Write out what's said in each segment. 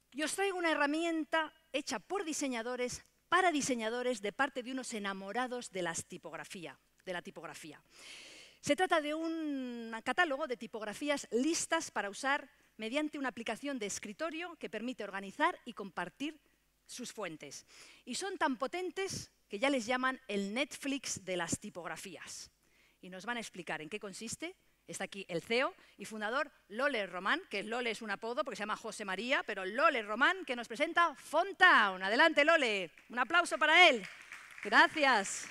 Y os traigo una herramienta hecha por diseñadores para diseñadores de parte de unos enamorados de la tipografía. Se trata de un catálogo de tipografías listas para usar mediante una aplicación de escritorio que permite organizar y compartir sus fuentes. Y son tan potentes que ya les llaman el Netflix de las tipografías. Y nos van a explicar en qué consiste. Está aquí el CEO y fundador Lole Román, que Lole es un apodo porque se llama José María, pero Lole Román, que nos presenta Fonttown. Adelante, Lole. Un aplauso para él. Gracias.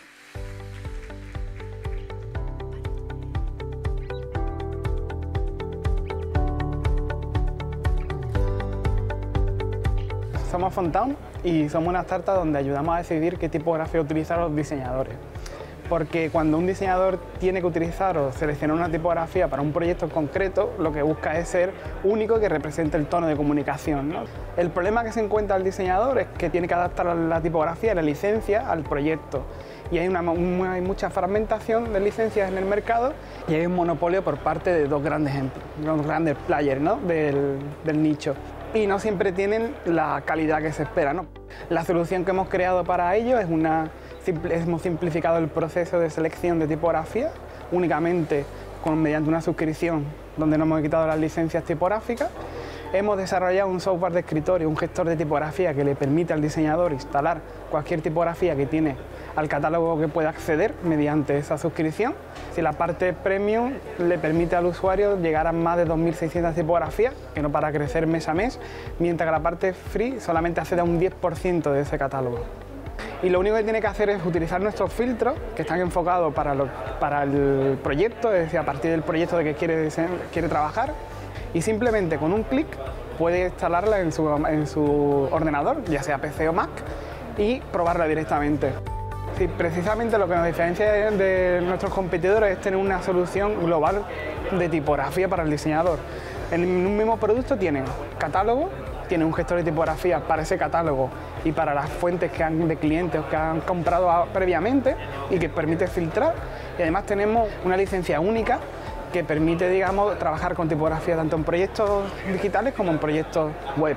Somos Fonttown y somos una startup donde ayudamos a decidir qué tipografía utilizar los diseñadores. Porque cuando un diseñador tiene que utilizar o seleccionar una tipografía para un proyecto concreto, lo que busca es ser único y que represente el tono de comunicación, ¿no? El problema que se encuentra el diseñador es que tiene que adaptar la tipografía y la licencia al proyecto. Y hay mucha fragmentación de licencias en el mercado y hay un monopolio por parte de dos grandes players, ¿no? del nicho. Y no siempre tienen la calidad que se espera, ¿no? La solución que hemos creado para ello es hemos simplificado el proceso de selección de tipografía únicamente mediante una suscripción donde no hemos quitado las licencias tipográficas. Hemos desarrollado un software de escritorio, un gestor de tipografía que le permite al diseñador instalar cualquier tipografía que tiene al catálogo que pueda acceder mediante esa suscripción. Si la parte premium le permite al usuario llegar a más de 2.600 tipografías, que no para crecer mes a mes, mientras que la parte free solamente accede a un 10% de ese catálogo. Y lo único que tiene que hacer es utilizar nuestros filtros, que están enfocados para el proyecto, es decir, a partir del proyecto de que quiere trabajar, y simplemente con un clic puede instalarla en su ordenador, ya sea PC o Mac, y probarla directamente. Sí, precisamente lo que nos diferencia de nuestros competidores es tener una solución global de tipografía para el diseñador. En un mismo producto tienen catálogo, tiene un gestor de tipografía para ese catálogo y para las fuentes de clientes que han comprado previamente y que permite filtrar. Y además tenemos una licencia única que permite, digamos, trabajar con tipografía tanto en proyectos digitales como en proyectos web.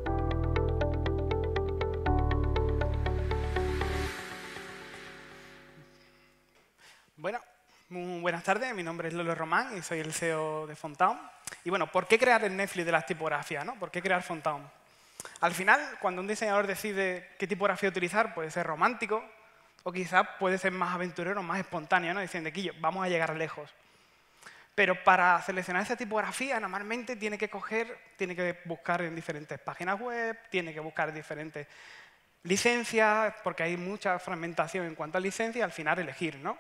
Bueno, muy buenas tardes, mi nombre es Lole Román y soy el CEO de Fonttown. Y bueno, ¿por qué crear el Netflix de las tipografías, ¿no? ¿Por qué crear Fonttown? Al final, cuando un diseñador decide qué tipografía utilizar, puede ser romántico o quizás puede ser más aventurero, más espontáneo, ¿no? Diciendo, Quillo, vamos a llegar lejos. Pero para seleccionar esa tipografía, normalmente tiene que buscar en diferentes páginas web, tiene que buscar diferentes licencias, porque hay mucha fragmentación en cuanto a licencias, y al final elegir, ¿no?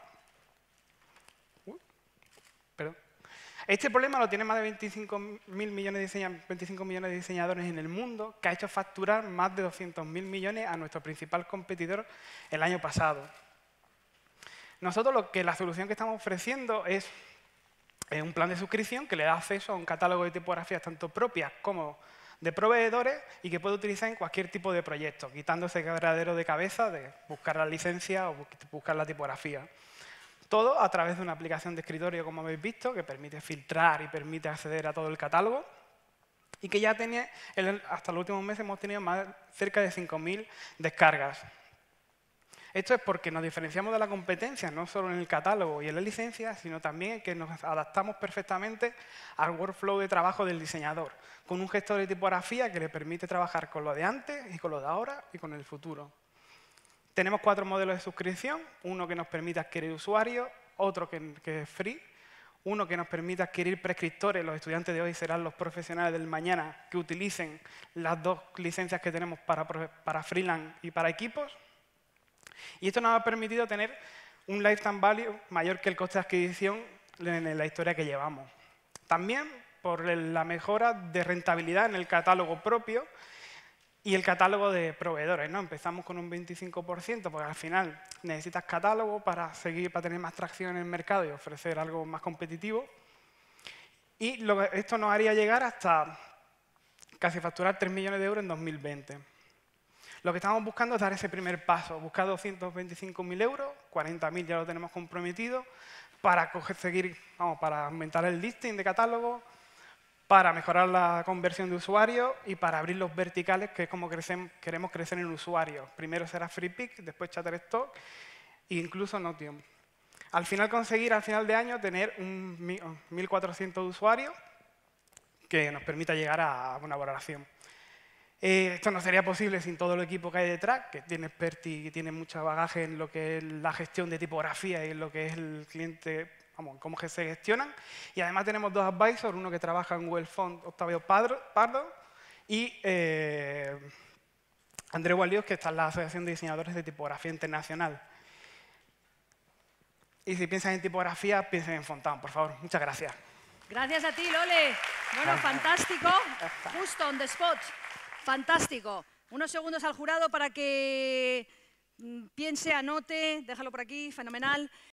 Este problema lo tiene más de 25 millones de diseñadores en el mundo, que ha hecho facturar más de 200.000 millones a nuestro principal competidor el año pasado. Nosotros la solución que estamos ofreciendo es un plan de suscripción que le da acceso a un catálogo de tipografías tanto propias como de proveedores y que puede utilizar en cualquier tipo de proyecto, quitando ese quebradero de cabeza de buscar la licencia o buscar la tipografía. Todo a través de una aplicación de escritorio, como habéis visto, que permite filtrar y permite acceder a todo el catálogo y que ya tiene, hasta los últimos meses hemos tenido cerca de 5.000 descargas. Esto es porque nos diferenciamos de la competencia, no solo en el catálogo y en la licencia, sino también en que nos adaptamos perfectamente al workflow de trabajo del diseñador, con un gestor de tipografía que le permite trabajar con lo de antes y con lo de ahora y con el futuro. Tenemos 4 modelos de suscripción, uno que nos permite adquirir usuarios, otro que es free, uno que nos permite adquirir prescriptores, los estudiantes de hoy serán los profesionales del mañana que utilicen las 2 licencias que tenemos para freelance y para equipos. Y esto nos ha permitido tener un lifetime value mayor que el coste de adquisición en la historia que llevamos. También por la mejora de rentabilidad en el catálogo propio y el catálogo de proveedores, ¿no? Empezamos con un 25%, porque al final necesitas catálogo para tener más tracción en el mercado y ofrecer algo más competitivo. Y esto nos haría llegar hasta casi facturar 3 millones de euros en 2020. Lo que estamos buscando es dar ese primer paso, buscar 225.000 euros, 40.000 ya lo tenemos comprometido, para aumentar el listing de catálogo, para mejorar la conversión de usuarios y para abrir los verticales, que es como queremos crecer en usuarios. Primero será FreePic, después Shutterstock e incluso Notion. Al final conseguir, al final de año, tener 1.400 usuarios que nos permita llegar a una valoración. Esto no sería posible sin todo el equipo que hay detrás, que tiene expertise, que tiene mucho bagaje en lo que es la gestión de tipografía y en lo que es el cliente, vamos, cómo se gestionan. Y además tenemos dos advisors, uno que trabaja en Google Font, Octavio Pardo, y André Gualiós, que está en la Asociación de Diseñadores de Tipografía Internacional. Y si piensan en tipografía, piensen en Fontán, por favor. Muchas gracias. Gracias a ti, Lole. Bueno, fantástico. Justo on the spot. Fantástico. Unos segundos al jurado para que piense, anote, déjalo por aquí, fenomenal.